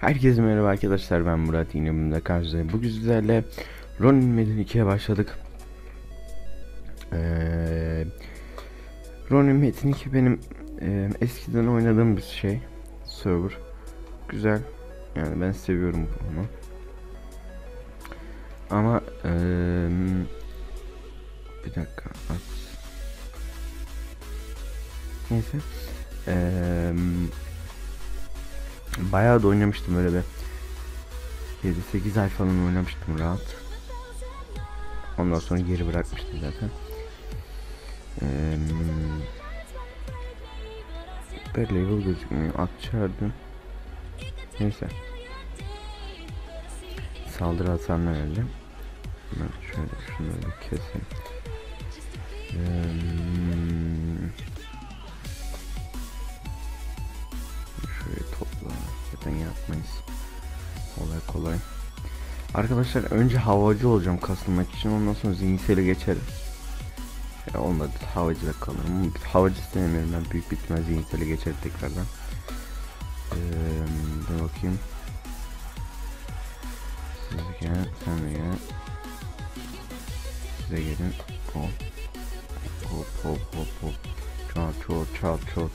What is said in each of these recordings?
Herkese merhaba arkadaşlar, ben Murat, yine bunda karşınızdayım. Bugün sizlerle Ronin Metin 2'ye başladık. Ronin Metin 2 benim eskiden oynadığım bir server. Güzel, yani ben seviyorum bunu. Ama bir dakika aç. Neyse, bayağı da oynamıştım, öyle bir 7-8 ay falan oynamıştım rahat. Ondan sonra geri bırakmıştım zaten. Böyle level gözükmüyor. At çağırdım. Neyse. Saldırı hasarına verdim. Ben şöyle şunları keseyim. Şöyle topla. Zaten yapmayız. Kolay. Arkadaşlar önce havacı olacağım kasılmak için. Ondan sonra zihinsele geçerim. Olmadı havacıda kalırım. Havacı istemiyorum ben, büyük bir ihtimal zihinsele geçerim tekrardan. Dur bakayım. Siz gel, sen de gel. Size gelin. Hop. Çat.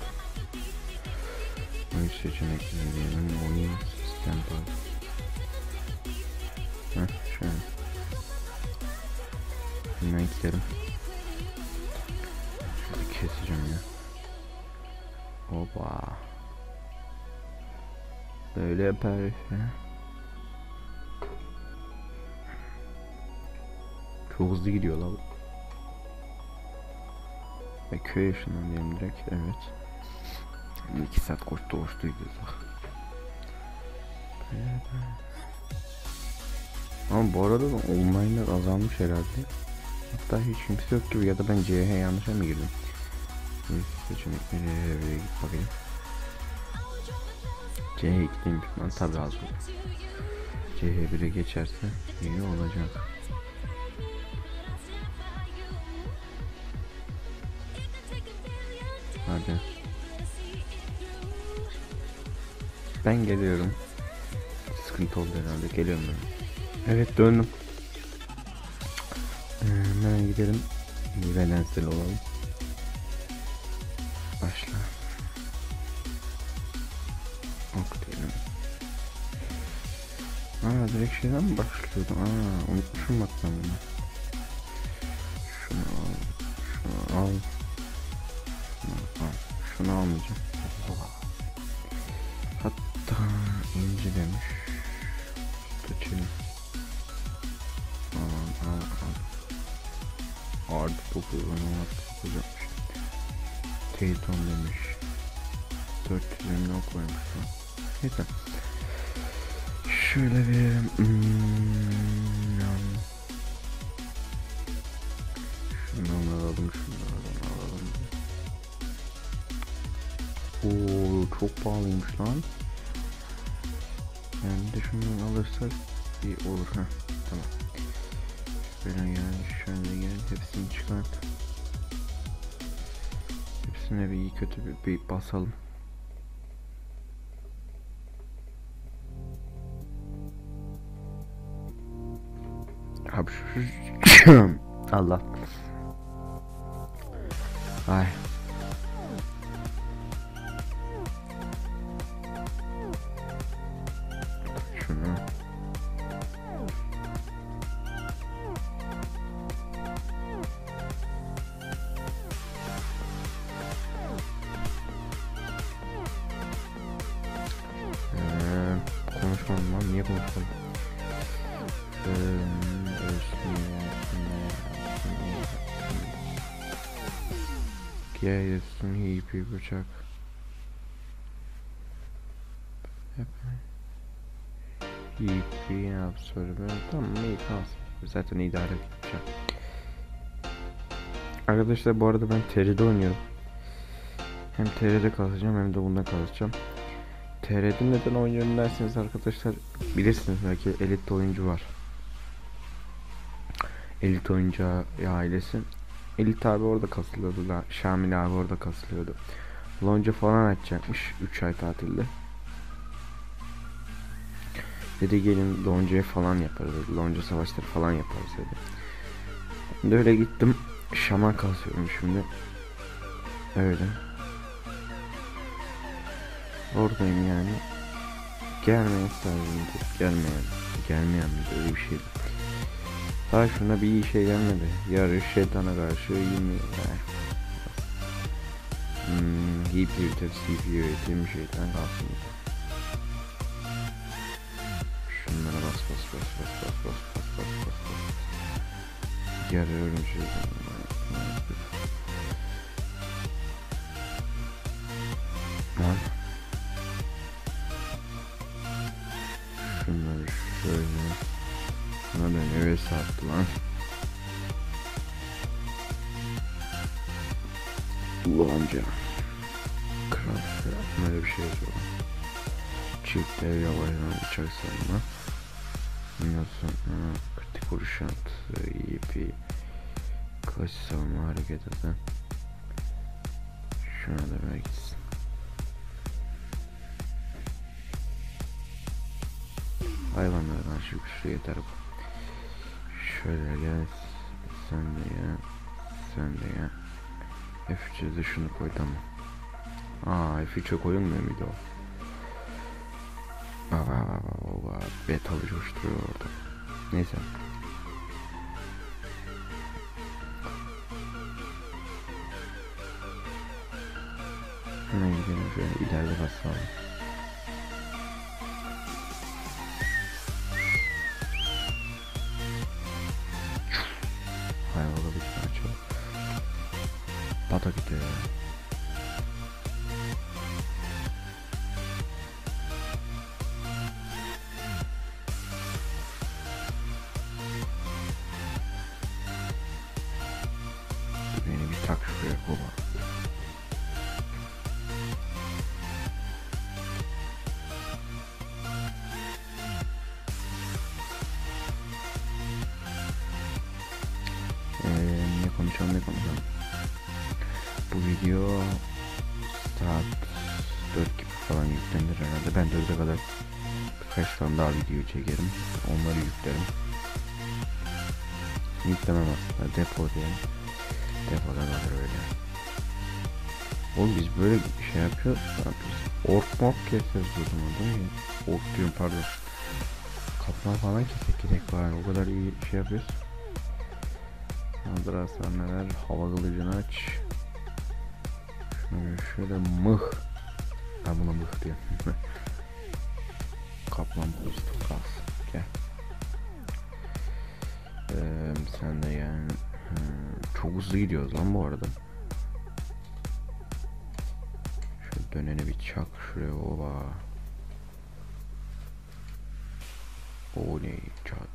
Oyun seçenekleri diyelim. Oyun sistem var. Şöyle. Hemen gidelim. Şöyle keseceğim ya. Hoppa. Böyle yapar ya. Çok hızlı gidiyor la. Ve köy yaşından diyelim direkt, evet. 2 saat koştu gidiyoruz. Ama bu arada da online'lar azalmış herhalde. Hatta hiç kimse yok gibi, ya da ben CH yanlışa mı girdim? Seçenekleri buraya git bakayım. CH2'deyim şu an, tabi az olur. CH1'e geçerse iyi olacak. Hadi. Ben geliyorum. Sıkıntı oldu herhalde, geliyorum ben. Evet, döndüm. Hemen gidelim. Velensel olalım. Başla. Ok diyelim. Direkt şeyden mi başlıyordum? Unutmuşum bak ben bunu. Şunu al. Şunu almayacağım. Hatta inci demiş. Seçelim. Artı 9 yapmış. Teyton demiş. 400 emni ok koymuş. Neyse. Şöyle bir şundan alalım. Çok pahalıymış lan. Yani de şundan alırsak iyi olur ha. Tamam. Böyle şöyle gel, hepsini çıkart. Hepsine bir iyi kötü bir basalım. Abi Allah. Ay. Şunu. Konuşmam lan, niye konuşmam? Gelsin iyi bir bıçak. İyi bir absorbe. Tamam, iyi kalsın. Zaten idare edeceğim. Arkadaşlar bu arada ben TR'de oynuyorum. Hem TR'de kalacağım hem de bunda kalacağım. TR'de neden oynuyorum derseniz arkadaşlar, bilirsiniz belki, elit oyuncu var. Elit oyuncu ailesi. Elit abi orada kasılıyordu da, Şamil abi orada kasılıyordu. Lonca falan açacakmış 3 ay tatilde. Dedi gelin lonca falan yaparız dedi. Lonca savaşları falan yaparız dedi. Ben de öyle gittim. Şaman kasıyorum şimdi. Öyle. Oradayım yani. Gelmeyen sadece gelmeyen de öyle bir şeydi. Daha şuna bir iyi şey gelmedi. Yarış şeytana karşı 20 HP üretim, CPU üretim şeytan kalsın. Şunlara bas. Yarıyorum şeytan. Lan. Şunları şöyle. Buna da ne sattı lan. Lonca. Kral böyle bir şey yazıyor. Çift dev yavaştan bıçak sarma. Ondan sonra kritik vuruş şansı, EP, klasik savunma hareket eden. Şuna da ver gitsin. Hayvanlardan şu kuşu yeter bu. Şöyle gel. Sen de ya. F3'e de şunu koy tamam. F3'e koyulmuyor muydu o? Betalı coşturuyor orada. Neyse. Hemen gidelim şöyle ileride basalım. Hayvalı bir tane açalım. Bata gidiyor ya. Beni bir tak şuraya baba. Ne konuşalım. Bu video saat 4 gibi falan yüklenir herhalde. Ben 4'e kadar birkaç tane daha video çekerim. Onları yüklerim. Yüklemem aslında. Depo diyelim. Depoda kalır öyle. Oğlum biz böyle bir şey yapıyoruz. Ork mok keseriz o zaman değil mi? Ork diyorum pardon. Kaplan falan kesek gerek var. O kadar iyi şey yapıyoruz. Hazır hastaneler. Hava kılıcını aç. Şöyle mıh. Ben buna mıh diyorum. Kaplan boost kalsın. Gel. Sen de yani. Çok hızlı gidiyoruz lan bu arada. Şöyle döneni bir çak şuraya oba. Oley.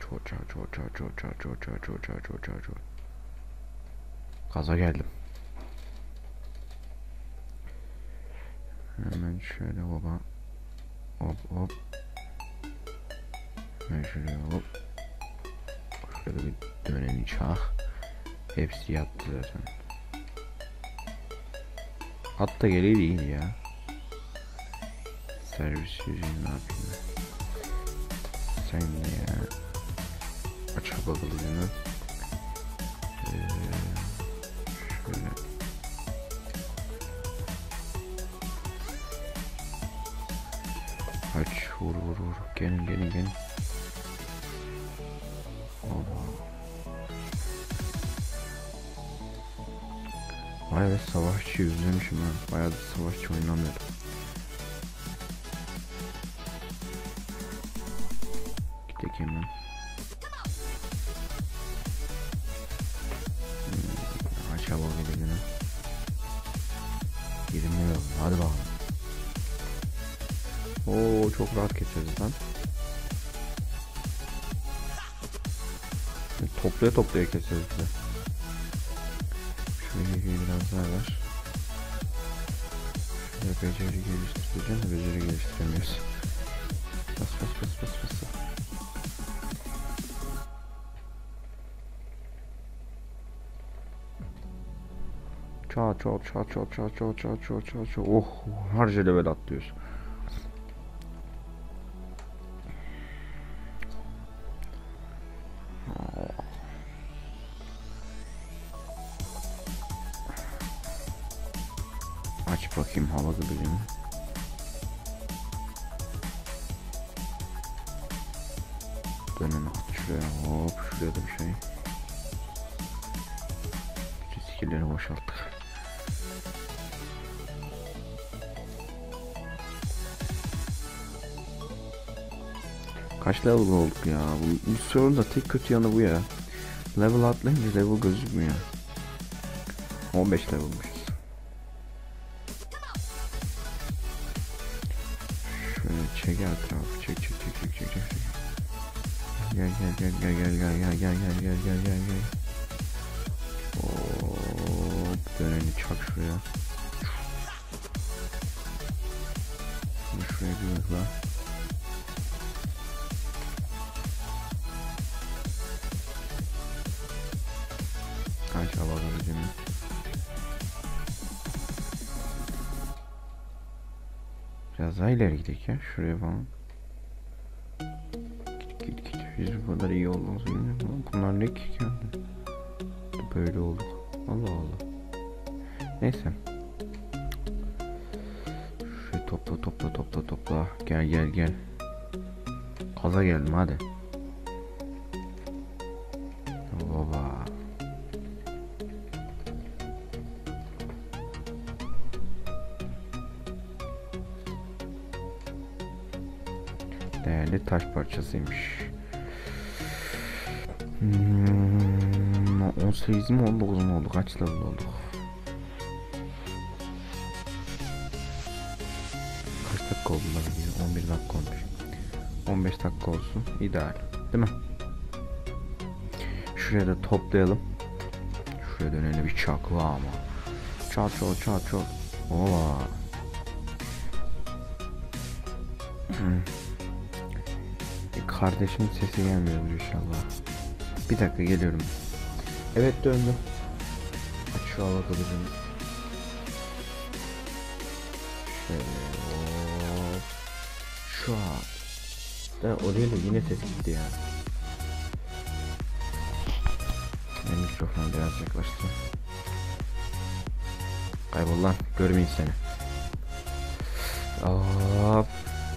Gaza geldim. Hemen şöyle oba. Hop. Hemen şuraya hop. Şöyle bir döneni çak. Hepsi yattı zaten. Hatta geliyor değil ya. Servis yüzünü ne yapayım ben? Sen de ya. Aç bakalım. Şöyle. Aç vur. Gelin. Vay be savaşçı özlemişim ha. Bayağı da savaşçı oynamıyordum. Gidelim hemen. Aşağı bak eline. 20 yıl. Hadi bakalım. Oo çok rahat keseriz lan. Toplaya keseriz de. Şöyle biraz daha ver. Şöyle beceri geliştireceğim de beceri geliştiremiyoruz. Bas. Çat. Oh harca level atlıyoruz. bakayım hava kılıcını. Dönelim şuraya, hop şuraya da bir şey. Skill'leri boşalttık. Kaç level olduk ya? Bu sorunun da tek kötü yanı bu ya. Level atlayınca level gözükmüyor. 15 level'mışız. Şöyle çek etrafı, çek. Gel. Hop, döneni çak şuraya. Şuraya bir hızla. Kaç hava alıcını. Biraz daha ileri gidelim ya, şuraya falan. Git. Biz bu kadar iyi olduğumuzu bilmiyorum. Bunlar ne ki geldi? Böyle olduk. Allah. Neyse. Şurayı topla. Gel. Kaza geldim hadi. Baba. Değerli taş parçasıymış. 18 mi 19 mu oldu? Kaç level olduk? Kaç dakika oldu lan? 11 dakika olmuş. 15 dakika olsun. İdeal. Değil mi? Şuraya da toplayalım. Şuraya dönelim bir çakla ama. Çat. Ola. Kardeşimin sesi gelmiyor inşallah. Bir dakika geliyorum. Evet döndüm. Aç şu hava kılıcını. Şöyle hop. Şu an. Da oraya da yine ses gitti ya. Ben mikrofonu biraz yaklaştım. Kaybol lan, görmeyin seni. Hop.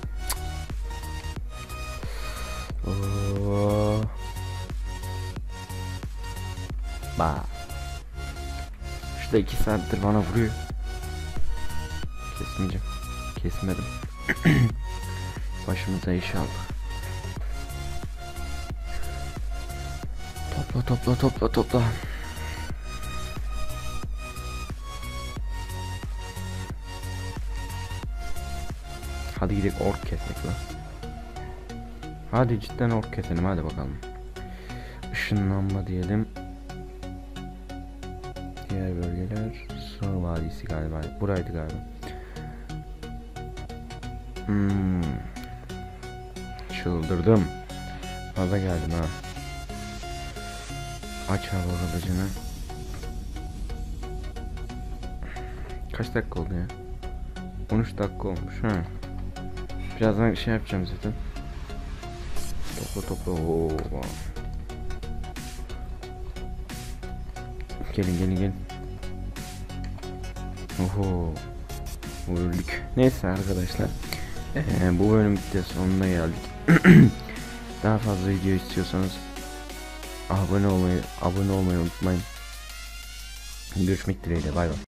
Bah. Şurada 2 saattir bana vuruyor. Kesmeyeceğim. Kesmedim. Başımıza iş aldık. Topla. Hadi gidelim ork kesmek lan. Hadi cidden ork keselim, hadi bakalım. Işınlanma diyelim. Diğer bölgeler Sığ Vadisi galiba. Buraydı galiba. Çıldırdım. Fazla geldim ha. Aç hava kılıcını. Kaç dakika oldu ya? 13 dakika olmuş ha. Birazdan şey yapacağım zaten. Topla. Oo. Gelin. Oho. Öldük. Neyse arkadaşlar. Bu bölüm de sonuna geldik. Daha fazla video istiyorsanız abone olmayı unutmayın. Görüşmek dileğiyle. Bay bay.